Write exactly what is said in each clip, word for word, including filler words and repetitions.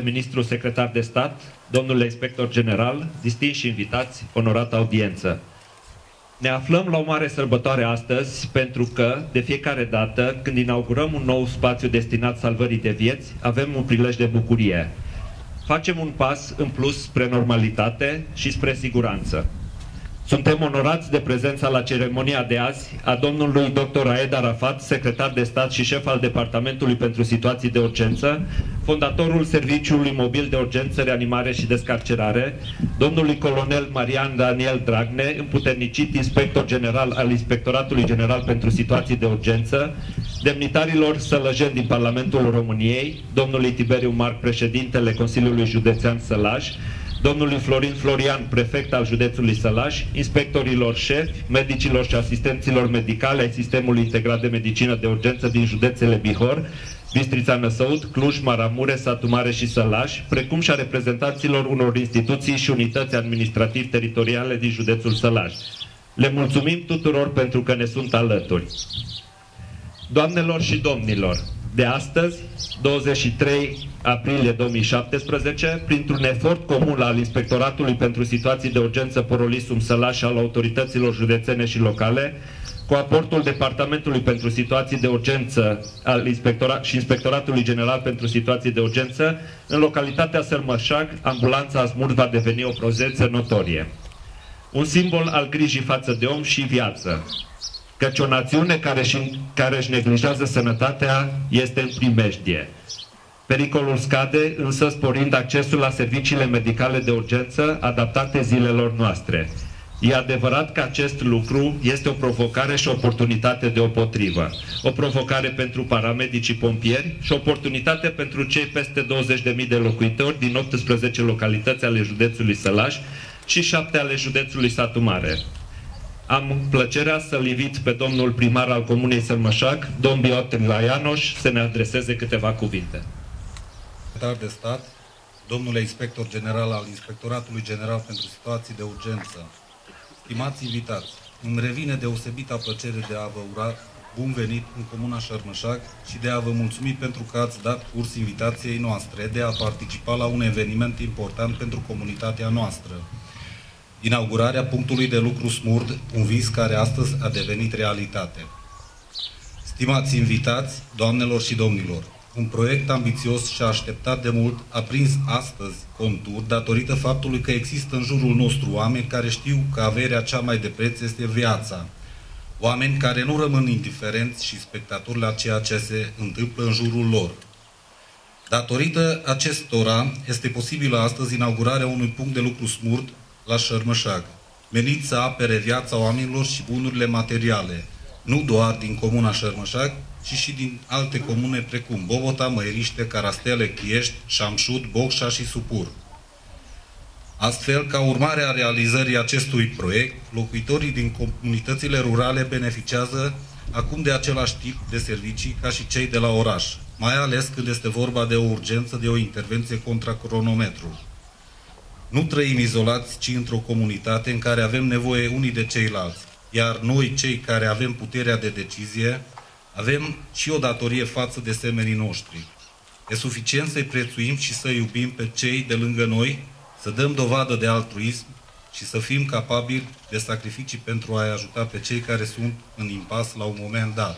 ministru secretar de stat, domnule inspector general, distinși invitați, onorată audiență. Ne aflăm la o mare sărbătoare astăzi pentru că, de fiecare dată, când inaugurăm un nou spațiu destinat salvării de vieți, avem un prilej de bucurie. Facem un pas în plus spre normalitate și spre siguranță. Suntem onorați de prezența la ceremonia de azi a domnului doctor Aed Arafat, secretar de stat și șef al Departamentului pentru Situații de Urgență, fondatorul Serviciului Mobil de Urgență, Reanimare și Descarcerare, domnului colonel Marian Daniel Dragne, împuternicit inspector general al Inspectoratului General pentru Situații de Urgență, demnitarilor sălăjeni din Parlamentul României, domnului Tiberiu Marc, președintele Consiliului Județean Sălaj, domnului Florin Florian, prefect al județului Sălaj, inspectorilor șefi, medicilor și asistenților medicale ai Sistemului Integrat de Medicină de Urgență din județele Bihor, Bistrița Năsăud, Cluj, Maramureș, Satu Mare și Sălaj, precum și a reprezentanților unor instituții și unități administrativ-teritoriale din județul Sălaj. Le mulțumim tuturor pentru că ne sunt alături. Doamnelor și domnilor, de astăzi, douăzeci și trei aprilie două mii șaptesprezece, printr-un efort comun al Inspectoratului pentru Situații de Urgență Porolisum Sălaj și al autorităților județene și locale, cu aportul Departamentului pentru Situații de Urgență al Inspectora și Inspectoratului General pentru Situații de Urgență, în localitatea Sălmășag, ambulanța Asmur va deveni o prezență notorie. Un simbol al grijii față de om și viață, căci o națiune care, și, care își neglijează sănătatea este în primejdie. Pericolul scade, însă sporind accesul la serviciile medicale de urgență adaptate zilelor noastre. E adevărat că acest lucru este o provocare și o oportunitate deopotrivă. O provocare pentru paramedicii pompieri și o oportunitate pentru cei peste douăzeci de mii de locuitori din optsprezece localități ale județului Sălaj și șapte ale județului Satu Mare. Am plăcerea să-l invit pe domnul primar al Comunei Sălmășag, domn Biot Laianoș, să ne adreseze câteva cuvinte. Secretar de stat, domnule inspector general al Inspectoratului General pentru Situații de Urgență, stimați invitați, îmi revine deosebita plăcere de a vă ura bun venit în Comuna Sărmășag și de a vă mulțumi pentru că ați dat curs invitației noastre de a participa la un eveniment important pentru comunitatea noastră. Inaugurarea punctului de lucru Smurd, un vis care astăzi a devenit realitate. Stimați invitați, doamnelor și domnilor, un proiect ambițios și așteptat de mult a prins astăzi contur datorită faptului că există în jurul nostru oameni care știu că averea cea mai de preț este viața. Oameni care nu rămân indiferenți și spectatori la ceea ce se întâmplă în jurul lor. Datorită acestora este posibilă astăzi inaugurarea unui punct de lucru Smurd la Sărmășag, menit să apere viața oamenilor și bunurile materiale, nu doar din comuna Sărmășag, ci și din alte comune precum Bobota, Măiriște, Carastele, Chiești, Șamșud, Bocșa și Supur. Astfel, ca urmare a realizării acestui proiect, locuitorii din comunitățile rurale beneficiază acum de același tip de servicii ca și cei de la oraș, mai ales când este vorba de o urgență, de o intervenție contra cronometru. Nu trăim izolați, ci într-o comunitate în care avem nevoie unii de ceilalți, iar noi, cei care avem puterea de decizie, avem și o datorie față de semenii noștri. E suficient să-i prețuim și să iubim pe cei de lângă noi, să dăm dovadă de altruism și să fim capabili de sacrificii pentru a-i ajuta pe cei care sunt în impas la un moment dat.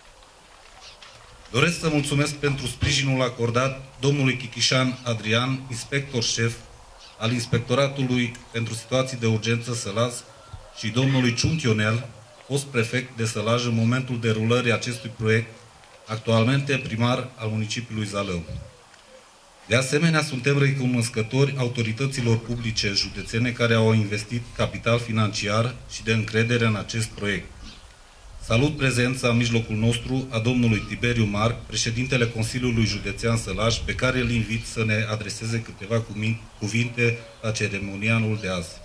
Doresc să mulțumesc pentru sprijinul acordat domnului Chichișan Adrian, inspector șef al Inspectoratului pentru Situații de Urgență Sălaj și domnului Ciunchionel, fost prefect de Sălaj în momentul derulării acestui proiect, actualmente primar al municipiului Zalău. De asemenea, suntem recunoscători autorităților publice județene care au investit capital financiar și de încredere în acest proiect. Salut prezența în mijlocul nostru a domnului Tiberiu Marc, președintele Consiliului Județean Sălaj, pe care îl invit să ne adreseze câteva cuvinte la ceremonialul de azi.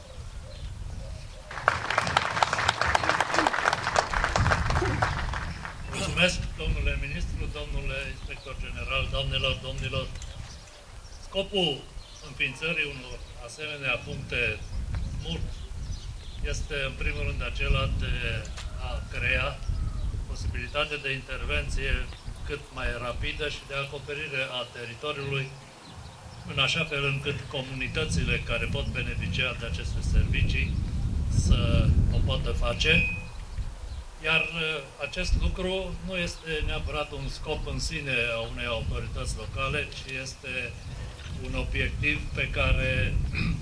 Mulțumesc, domnule ministru, domnule inspector general, doamnelor, domnilor. Scopul înființării unor asemenea puncte mult este, în primul rând, acela de a crea posibilitate de intervenție cât mai rapidă și de acoperire a teritoriului în așa fel încât comunitățile care pot beneficia de aceste servicii să o poată face. Iar acest lucru nu este neapărat un scop în sine a unei autorități locale, ci este un obiectiv pe care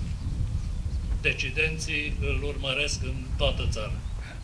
decidenții îl urmăresc în toată țara.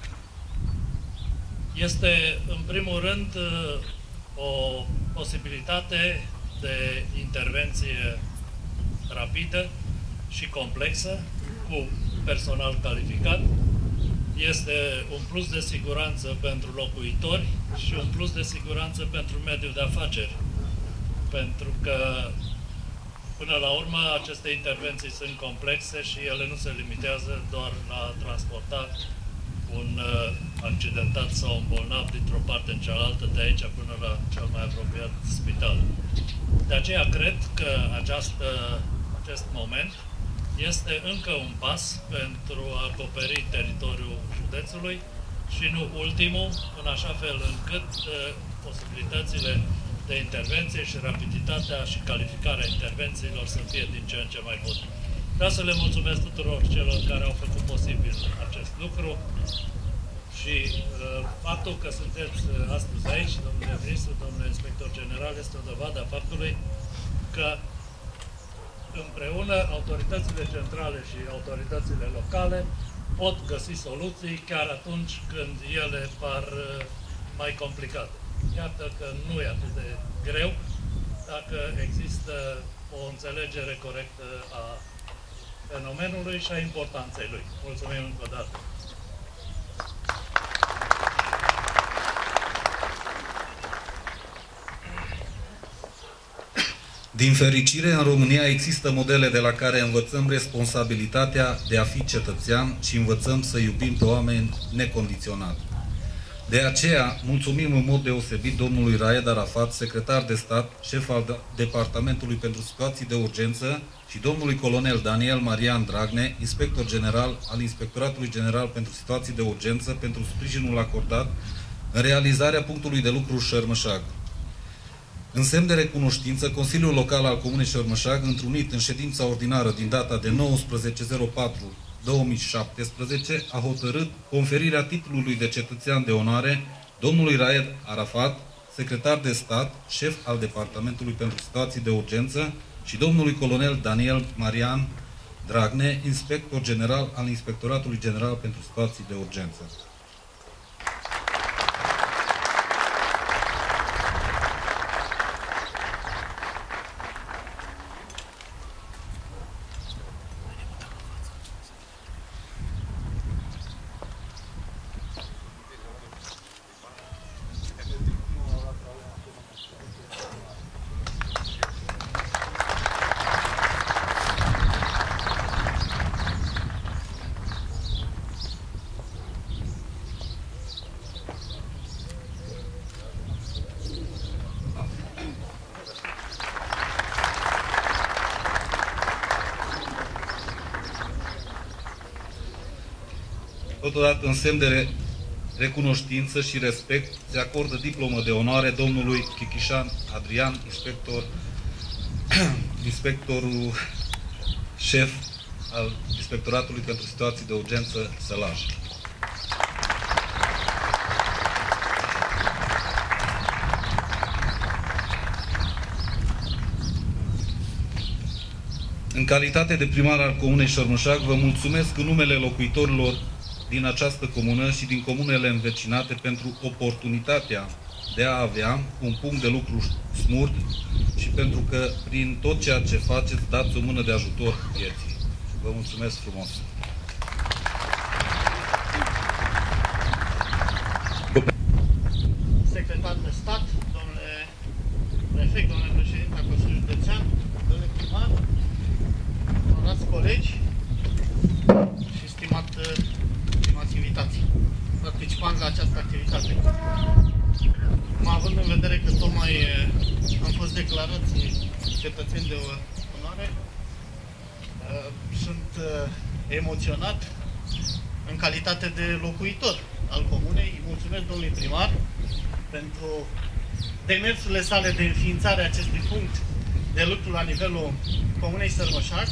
Este, în primul rând, o posibilitate de intervenție rapidă și complexă, cu personal calificat. Este un plus de siguranță pentru locuitori și un plus de siguranță pentru mediul de afaceri. Pentru că, până la urmă, aceste intervenții sunt complexe și ele nu se limitează doar la a transporta un uh, accidentat sau un bolnav dintr-o parte în cealaltă, de aici până la cel mai apropiat spital. De aceea cred că această, acest moment este încă un pas pentru a acoperi teritoriul județului și nu ultimul, în așa fel încât uh, posibilitățile de intervenție și rapiditatea și calificarea intervențiilor să fie din ce în ce mai bune. Vreau să le mulțumesc tuturor celor care au făcut posibil acest lucru și uh, faptul că sunteți uh, astăzi aici, domnule ministru, domnule inspector general, este o dovadă a faptului că împreună autoritățile centrale și autoritățile locale pot găsi soluții chiar atunci când ele par uh, mai complicate. Iată că nu e atât de greu dacă există o înțelegere corectă a fenomenului și a importanței lui. Mulțumim încă o dată. Din fericire, în România există modele de la care învățăm responsabilitatea de a fi cetățean și învățăm să iubim pe oameni necondiționat. De aceea, mulțumim în mod deosebit domnului Raed Arafat, secretar de stat, șef al Departamentului pentru Situații de Urgență, și domnului colonel Daniel Marian Dragne, inspector general al Inspectoratului General pentru Situații de Urgență, pentru sprijinul acordat în realizarea punctului de lucru Șermășag. În semn de recunoștință, Consiliul Local al Comunei Șermășag, întrunit în ședința ordinară din data de nouăsprezece patru două mii șaptesprezece, a hotărât conferirea titlului de cetățean de onoare domnului Raed Arafat, secretar de stat, șef al Departamentului pentru Situații de Urgență, și domnului colonel Daniel Marian Dragne, inspector general al Inspectoratului General pentru Situații de Urgență. Totodată, în semn de recunoștință și respect, se acordă diplomă de onoare domnului Chichișan Adrian, inspector, inspectorul șef al Inspectoratului pentru Situații de Urgență Sălaj. În calitate de primar al Comunei Șermășag, vă mulțumesc în numele locuitorilor din această comună și din comunele învecinate pentru oportunitatea de a avea un punct de lucru smurt și pentru că prin tot ceea ce faceți dați o mână de ajutor vieții. Vă mulțumesc frumos! Secretar de stat, domnule prefect, domnule președinte al Consiliului Județean, domnule primar, onorați colegi și stimat invitații, participanți la această activitate. Având în vedere că tocmai am fost declarați cetățeni de onoare, sunt emoționat în calitate de locuitor al comunei. Îi mulțumesc domnului primar pentru demersurile sale de înființare a acestui punct de lucru la nivelul Comunei Sărmășag.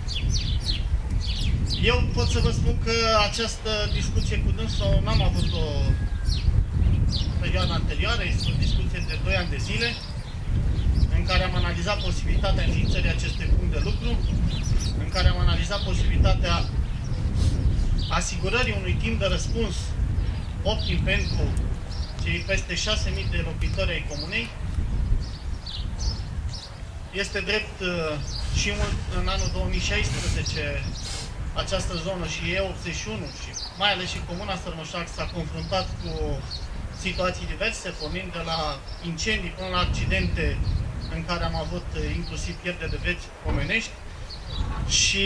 Eu pot să vă spun că această discuție cu dânsul n-am avut-o perioada anterioară, este o discuție de doi ani de zile, în care am analizat posibilitatea înființării acestui punct de lucru, în care am analizat posibilitatea asigurării unui timp de răspuns optim pentru cei peste șase mii de locuitori ai comunei. Este drept și în anul două mii șaisprezece această zonă și E optzeci și unu și mai ales și Comuna Sărmășag s-a confruntat cu situații diverse, pornind de la incendii până la accidente în care am avut inclusiv pierderi de vieți omenești și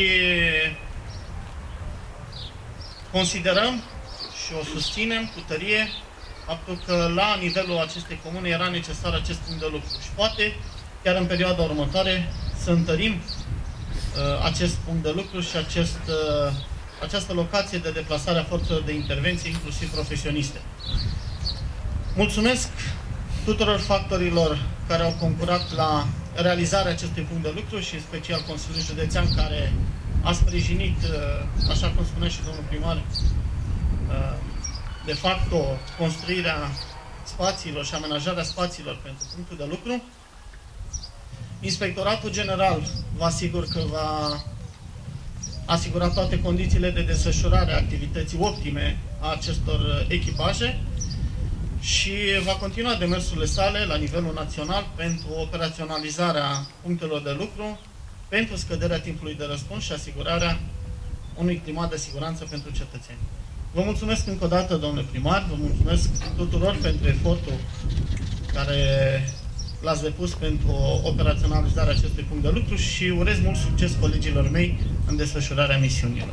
considerăm și o susținem cu tărie faptul că la nivelul acestei comune era necesar acest punct de lucru și poate chiar în perioada următoare să întărim uh, acest punct de lucru și acest, uh, această locație de deplasare a forțelor de intervenție, inclusiv profesioniste. Mulțumesc tuturor factorilor care au concurat la realizarea acestui punct de lucru și în special Consiliul Județean care a sprijinit, uh, așa cum spunea și domnul primar, uh, de fapt o construirea spațiilor și amenajarea spațiilor pentru punctul de lucru. Inspectoratul General vă asigur că va asigura toate condițiile de desfășurare a activității optime a acestor echipaje și va continua demersurile sale la nivelul național pentru operaționalizarea punctelor de lucru, pentru scăderea timpului de răspuns și asigurarea unui climat de siguranță pentru cetățeni. Vă mulțumesc încă o dată, domnule primar, vă mulțumesc tuturor pentru efortul care l-ați depus pentru operaționalizarea acestui punct de lucru și urez mult succes colegilor mei în desfășurarea misiunilor.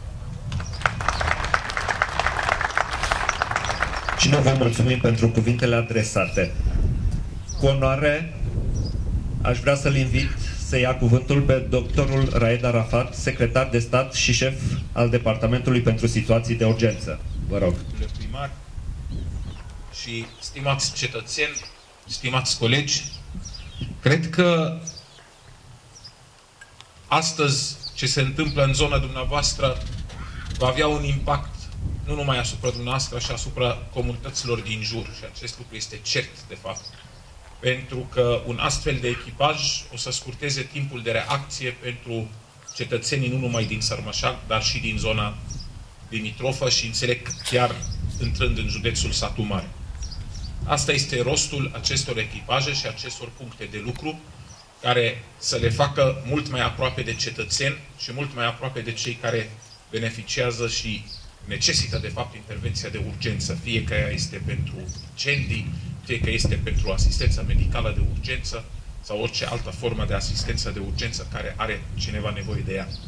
Și noi vă mulțumim pentru cuvintele adresate. Cu onoare, aș vrea să-l invit să ia cuvântul pe doctorul Raed Arafat, secretar de stat și șef al Departamentului pentru Situații de Urgență. Vă rog. Domnule primar și stimați cetățeni, stimați colegi, cred că astăzi ce se întâmplă în zona dumneavoastră va avea un impact nu numai asupra dumneavoastră, și asupra comunităților din jur. Și acest lucru este cert, de fapt. Pentru că un astfel de echipaj o să scurteze timpul de reacție pentru cetățenii nu numai din Sărmășag, dar și din zona limitrofă și înțeleg chiar intrând în județul Satu Mare. Asta este rostul acestor echipaje și acestor puncte de lucru, care să le facă mult mai aproape de cetățeni și mult mai aproape de cei care beneficiază și necesită, de fapt, intervenția de urgență, fie că ea este pentru incendii, fie că este pentru asistența medicală de urgență sau orice altă formă de asistență de urgență care are cineva nevoie de ea.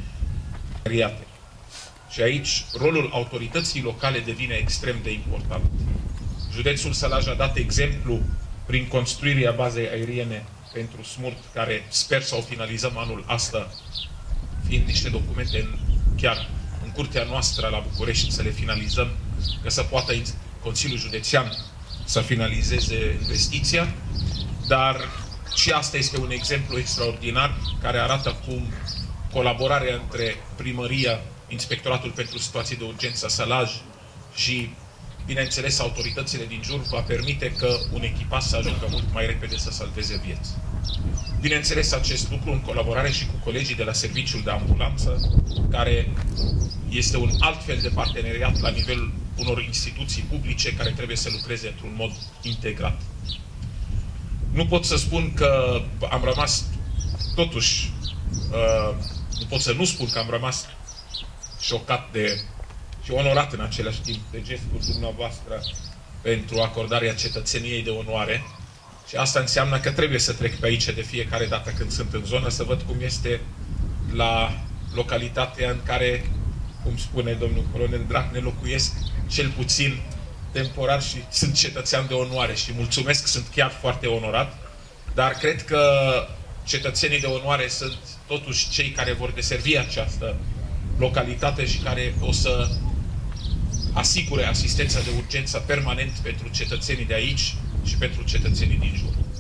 Și aici rolul autorității locale devine extrem de important. Județul Sălaj a dat exemplu prin construirea bazei aeriene pentru Smurt, care sper să o finalizăm anul ăsta, fiind niște documente în, chiar în curtea noastră la București să le finalizăm, că să poată Consiliul Județean să finalizeze investiția, dar și asta este un exemplu extraordinar care arată cum colaborarea între primăria, Inspectoratul pentru Situații de Urgență Sălaj și, bineînțeles, autoritățile din jur va permite că un echipaj să ajungă mult mai repede să salveze vieți. Bineînțeles, acest lucru în colaborare și cu colegii de la Serviciul de Ambulanță, care este un alt fel de parteneriat la nivelul unor instituții publice care trebuie să lucreze într-un mod integrat. Nu pot să spun că am rămas, totuși, uh, nu pot să nu spun că am rămas șocat de și onorat în același timp de gestul dumneavoastră pentru acordarea cetățeniei de onoare. Și asta înseamnă că trebuie să trec pe aici de fiecare dată când sunt în zonă, să văd cum este la localitatea în care, cum spune domnul colonel Drahnea, locuiesc cel puțin temporar și sunt cetățean de onoare și mulțumesc, sunt chiar foarte onorat, dar cred că cetățenii de onoare sunt totuși cei care vor deservi această localitate și care o să asigure asistența de urgență permanent pentru cetățenii de aici și pentru cetățenii din jur.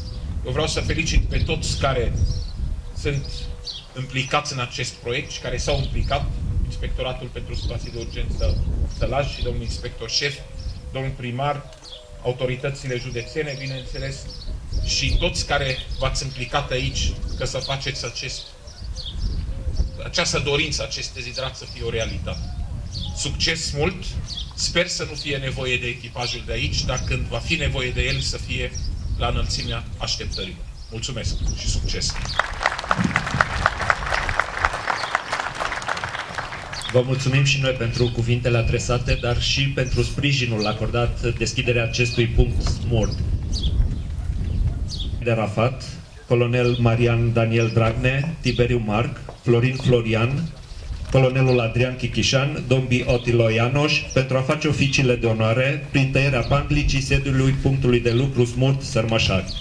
Eu vreau să felicit pe toți care sunt implicați în acest proiect și care s-au implicat, Inspectoratul pentru Situații de Urgență Sălaj și domnul inspector șef, domnul primar, autoritățile județene, bineînțeles, și toți care v-ați implicat aici ca să faceți acest, această dorință, acest deziderat să fie o realitate. Succes mult! Sper să nu fie nevoie de echipajul de aici, dar când va fi nevoie de el să fie la înălțimea așteptărilor. Mulțumesc și succes! Vă mulțumim și noi pentru cuvintele adresate, dar și pentru sprijinul acordat deschiderea acestui punct SMURD. De Rafat, colonel Marian Daniel Dragne, Tiberiu Marc, Florin Florian, colonelul Adrian Chichișan, Dombi Otilo Ianoș, pentru a face oficiile de onoare prin tăierea panglicii sediului punctului de lucru SMURD Sărmășari.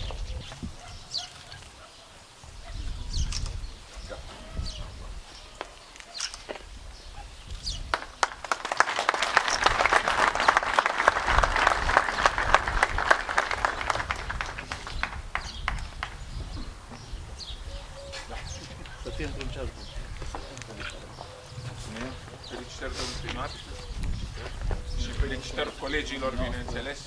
Felicitări, domnul primar, și felicitări colegilor, bineînțeles.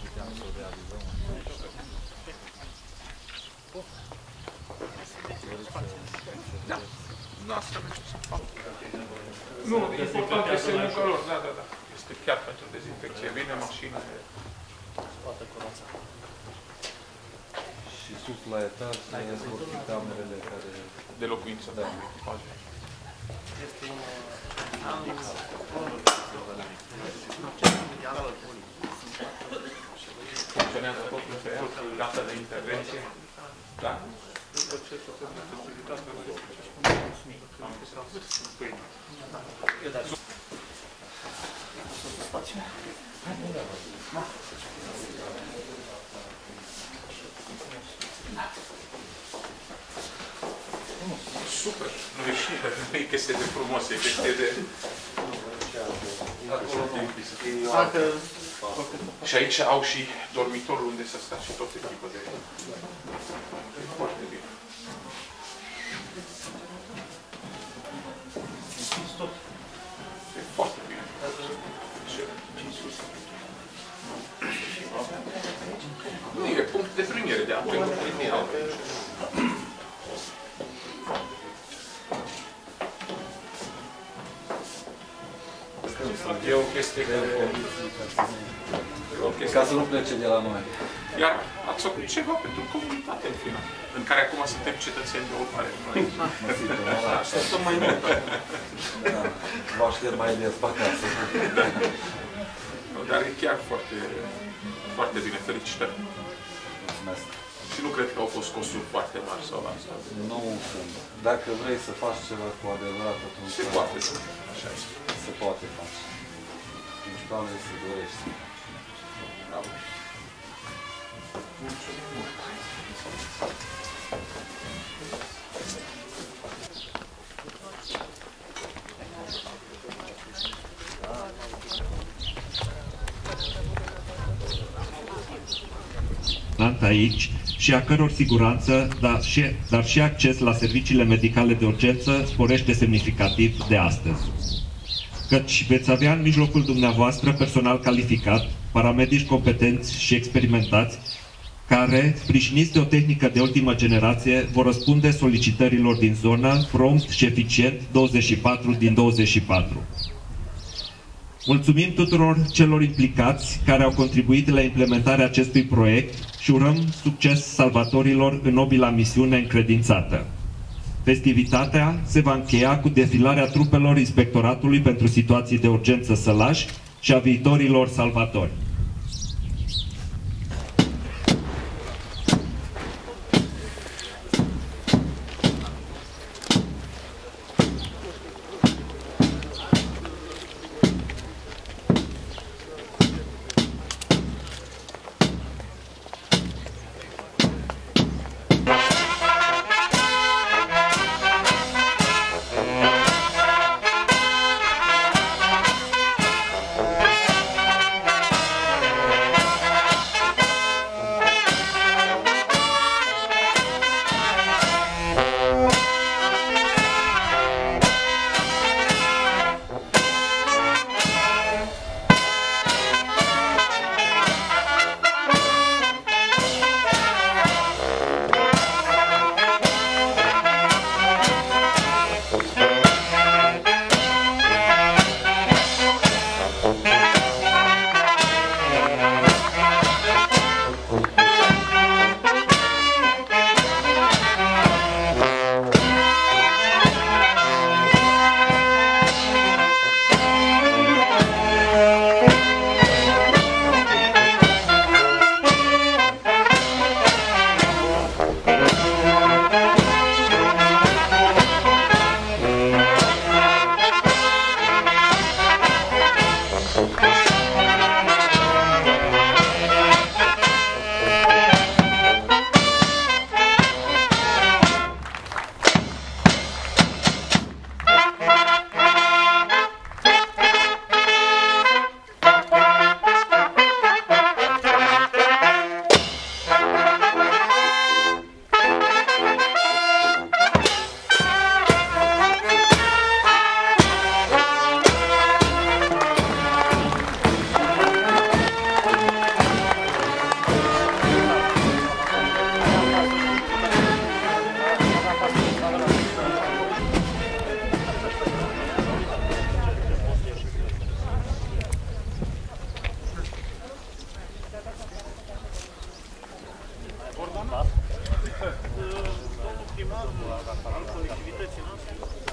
Da, nu asta mergeți. Nu, important este munca lor, da, da, da. Este chiar pentru dezinfecție. Vine mașina. Și sus la etaj vor fi camerele care... De locuință, da, echipaje. Este un Funcționează totul pe el, gata de intervenție. Da? Super! Nu e, nu e chestie de frumos, e chestie de... Și aici au și dormitorul unde să stea și tot echipă de... E foarte bine. E foarte bine. Nu e punct de primire, de apel de primire. E o chestie care... Ca să nu plece de la noi. Iar ați făcut ceva pentru comunitate, în final, în care acum suntem cetățeni de urmare. Așteptăm mai mult. Vă aștept mai des pe acasă. Dar e chiar foarte, foarte bine. Felicitări. Mulțumesc. Și nu cred că au fost costuri foarte mari sau asta. Nu sunt. Dacă vrei să faci ceva cu adevărat, atunci... Se poate. Așa este. Se poate face. Principalul este să dorești. Bravo. aici și a căror siguranță, dar și, dar și acces la serviciile medicale de urgență sporește semnificativ de astăzi. Căci veți avea în mijlocul dumneavoastră personal calificat, paramedici competenți și experimentați, care, sprijiniți de o tehnică de ultimă generație, vor răspunde solicitărilor din zonă prompt și eficient douăzeci și patru din douăzeci și patru. Mulțumim tuturor celor implicați care au contribuit la implementarea acestui proiect și urăm succes salvatorilor în nobila misiune încredințată. Festivitatea se va încheia cu defilarea trupelor Inspectoratului pentru Situații de Urgență Sălaj și a viitorilor salvatori.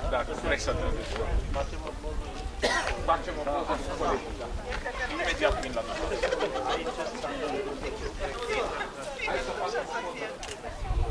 Dacă vrei să trădești. Facem o poză cu colegii. Imediat vin la dumneavoastră. Hai să facem o poză.